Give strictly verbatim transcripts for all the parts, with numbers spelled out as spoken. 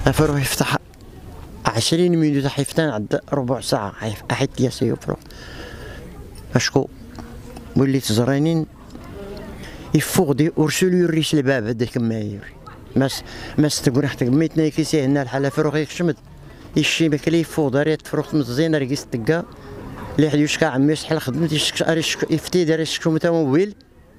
افروح يفتح عشرين مينوت حيفتان عند ربع ساعة أحد ياسي يفرق أشكو واللي تزرينين يفوق دي أرسلوا يريش الباب هذاك ما يوري ماس ماس تقول حتى ميتنا كيسي هنا الحالة فروق يكشمد يشي مكلي يفوق داريت فروق مزيان رقيس تلقى اللي حد يشكى عمي يسحل خدمت يفتي دار يشكو متموبيل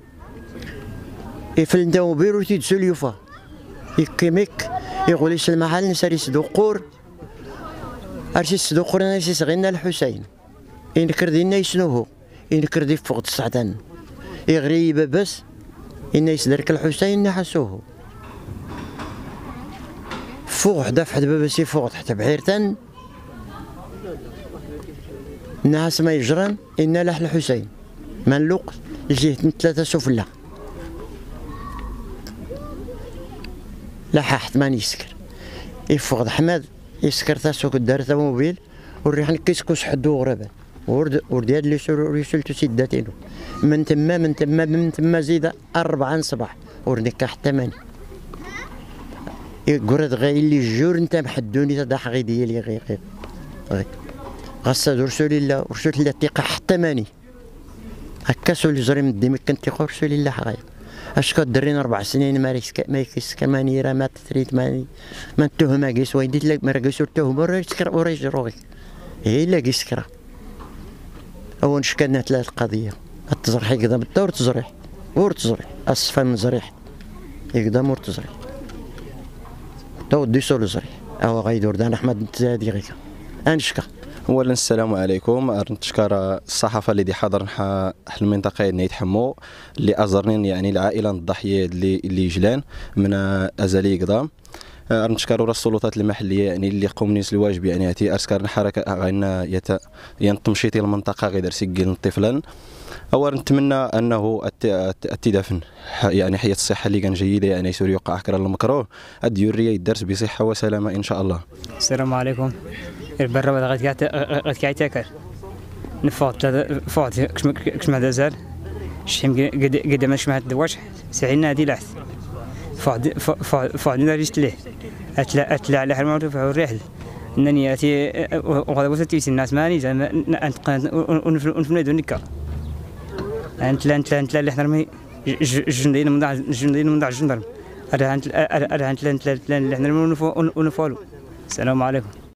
يفل متموبيل وتيدسو اليوفا يكيميك يقول ليش المحل نساري صدوقور أرسي صدوقور أنا سيس غينا الحسين ينكر دينا يسنوهو ينكر دي فوق تسعتان يغريب بس إن يسدرك الحسين نحسوه فوق حدا في حدا بس يفوق تحت بعيرتان الناس ما يجران إن لح الحسين منلوق جهة ثلاثة سفلى لححت ما يسكر يفوق حماد يسكر تاسوك الدار تا موبيل وريحن كيسكوس حدو غربان ورد ورد هاد اللي رسلتو سداتينو من تما من تما من تما زيد أربعة صباح ورنيك حتى ماني يقرد غير اللي جور نتا محدوني تداح غي ديالي غير غير غير غصاد رسول الله رسول الله تيقى حتى ماني هكا سولي زري من ديمك كنت تيقى رسول الله غير اش كدرين أربع سنين ما ريسك ما يكسك ماني راه ما تريد ماني ما التهمة قيس ويديت لك ما رقيسو التهمة ورا يسكر ورا يجروغي هي لا قيسكرا أول شكلنا ثلاث قضية التزريح يقدم الدور تزريح ور تزريح أصفى من زريح يقدم ور تزريح تو ديسو لزريح أو غيدور دان أحمد نتزادي غيكا أنشكا. اولا السلام عليكم. نتشكر الصحافه اللي حاضرين المنطقه اللي يتحموا اللي ازرنين يعني العائله الضحيه اللي اللي جلان من ازالي قدام. نشكروا السلطات المحليه يعني اللي قوموا الواجب يعني تي اسكار الحركه غينا يت ينتمشيتي المنطقه غير سجل طفلا. اولا نتمنى انه التدافن يعني حياه الصحه اللي كان جيده يعني سوري يوقع اكثر المكروه الديوريه يدرس بصحه وسلامه ان شاء الله. السلام عليكم. البرا غادي غادي كيعتكر نفوت فوت كش ما دازال شحال قد قد ما شمعت دواش سعينا هادي لاحت فوت فوت ريست ليه اتلا اتلا على حرمه وفعوا الرحل انني اتي وغدا وصلت الناس ماني زعما ونفندو نكا انت لا انت لا انت لا اللي حنا جنديين من ضاع جنديين من ضاع الجندرم هذا انت هذا انت لا انت لا اللي حنا ونفولو. السلام عليكم.